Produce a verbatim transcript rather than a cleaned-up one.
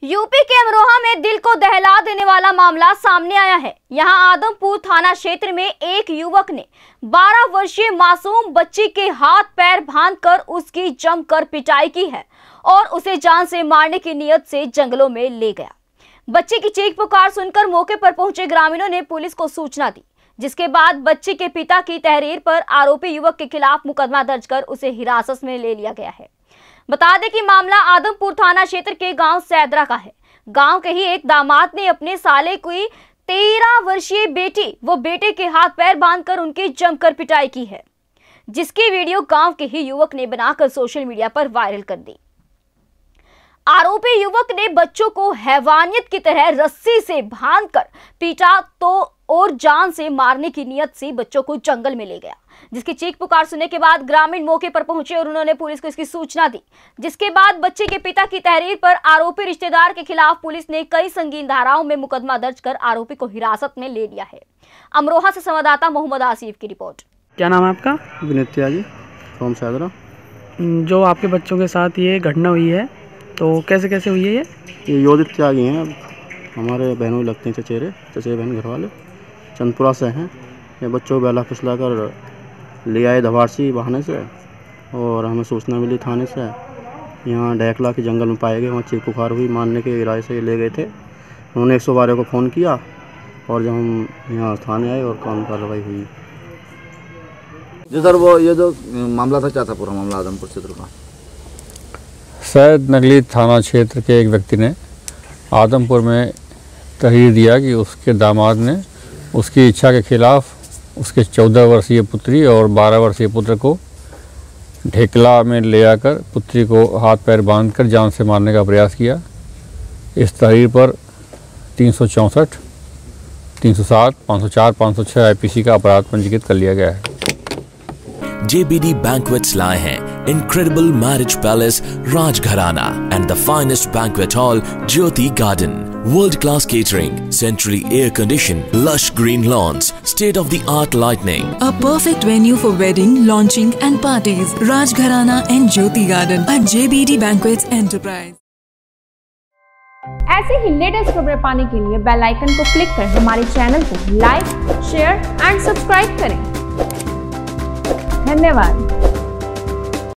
UP के अमरोहा में दिल को दहला देने वाला मामला सामने आया है। यहां आदमपुर थाना क्षेत्र में एक युवक ने बारह वर्षीय मासूम बच्ची के हाथ पैर बांधकर उसकी जमकर पिटाई की है और उसे जान से मारने की नियत से जंगलों में ले गया। बच्चे की चीख पुकार सुनकर मौके पर पहुंचे ग्रामीणों ने पुलिस को सूचना दी, जिसके बाद बच्ची के पिता की तहरीर पर आरोपी युवक के खिलाफ मुकदमा दर्ज कर उसे हिरासत में ले लिया गया है। बता दें कि मामला आदमपुर थाना क्षेत्र के गांव सैदरा का है। गांव के ही एक दामाद ने अपने साले की तेरह वर्षीय बेटी व बेटे के हाथ पैर बांधकर उनकी जमकर पिटाई की है, जिसकी वीडियो गांव के ही युवक ने बनाकर सोशल मीडिया पर वायरल कर दी। आरोपी युवक ने बच्चों को हैवानियत की तरह रस्सी से बांधकर पीटा तो और जान से मारने की नियत से बच्चों को जंगल में ले गया, जिसकी चीख पुकार सुनने के बाद ग्रामीण मौके पर पहुंचे और उन्होंने पुलिस को इसकी सूचना दी, जिसके बाद बच्चे के पिता की तहरीर पर आरोपी रिश्तेदार के खिलाफ पुलिस ने कई संगीन धाराओं में मुकदमा दर्ज कर आरोपी को हिरासत में ले लिया है। अमरोहा से संवाददाता मोहम्मद आसिफ की रिपोर्ट। क्या नाम है आपका? विनीत त्यागी फ्रॉम सैदरा। जो आपके बच्चों के साथ ये घटना हुई है तो कैसे कैसे हुई है? ये ये योदित त्यागी हैं, हमारे बहनों लगते हैं, चचेरे चचेरे बहन घर वाले चंदपुरा से हैं। ये बच्चों को बेला फिसला कर ले आए धवारसी बहाने से और हमें सूचना मिली थाने से। यहाँ ढेकला के जंगल में पाए गए, वहाँ चीख पुकार हुई, मारने के इरादे से ले गए थे। उन्होंने एक सौ बारह को फ़ोन किया और जब हम यहाँ थाने आए और काम कार्रवाई हुई। जी सर, वो ये जो मामला था क्या था पूरा मामला आदमपुर क्षेत्र का? सैद नगली थाना क्षेत्र के एक व्यक्ति ने आदमपुर में तहरीर दिया कि उसके दामाद ने उसकी इच्छा के खिलाफ उसके चौदह वर्षीय पुत्री और बारह वर्षीय पुत्र को ढेकला में ले आकर पुत्री को हाथ पैर बांधकर जान से मारने का प्रयास किया। इस तहरीर पर तीन सौ चौंसठ, तीन सौ सात, पाँच सौ चार, पाँच सौ छह आईपीसी का अपराध पंजीकृत कर लिया गया है। J B D Banquets लाए हैं Incredible Marriage Palace Rajgharana and the finest banquet hall Jyoti Garden. World-class catering, centrally air-conditioned, lush green lawns, state-of-the-art lighting. A perfect venue for wedding, launching and parties. Rajgharana and Jyoti Garden at J B D Banquets Enterprise. ऐसे ही latest खबरें पाने के लिए bell icon को click कर हमारे channel को like, share and subscribe करें। धन्यवाद।